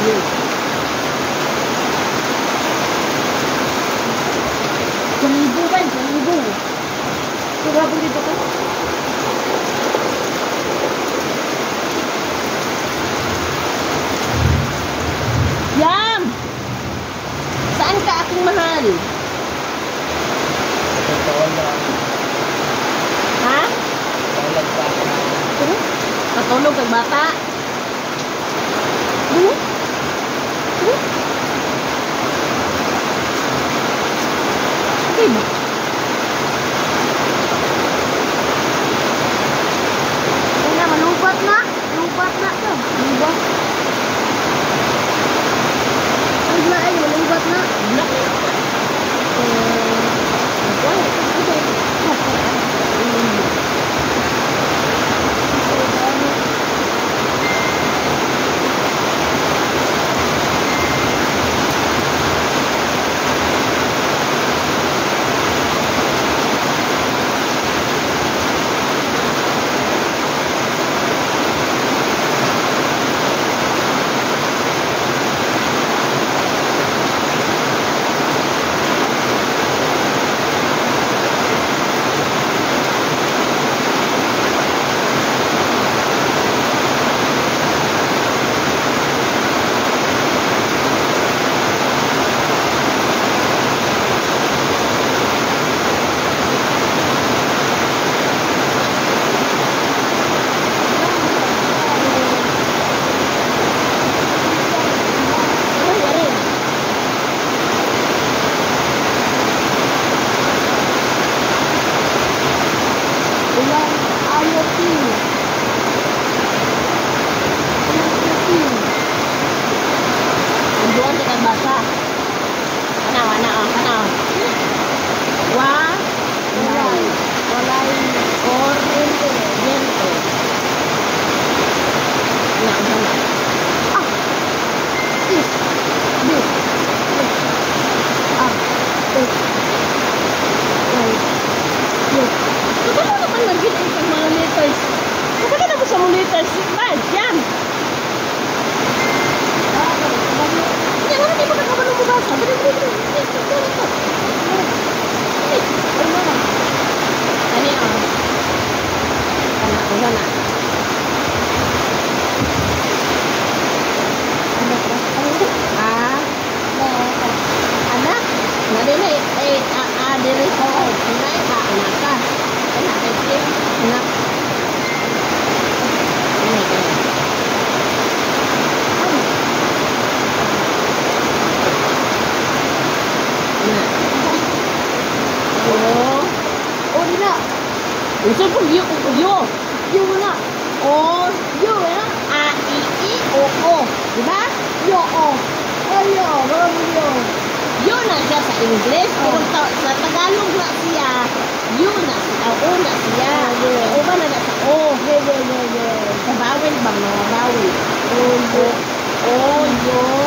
You. Seribu kan, 1000. Coba beli itu kan. Yam! Saan ka aking mahal? Ha? Patulog kag bata? Okay ba? Kaya malubat na. Lubat na to. Lubat. Ay, malubat na. Black na. Usul pun yo na. Oh, yo ya. A I I O, di ba? Yo o. Oh, yo, baru yo. Yo na siya sa English, pero sa Tagalog na siya. Yo na siya, o na siya. O ba na sa o? Sa bawin bang mga bawin? Oh, yo.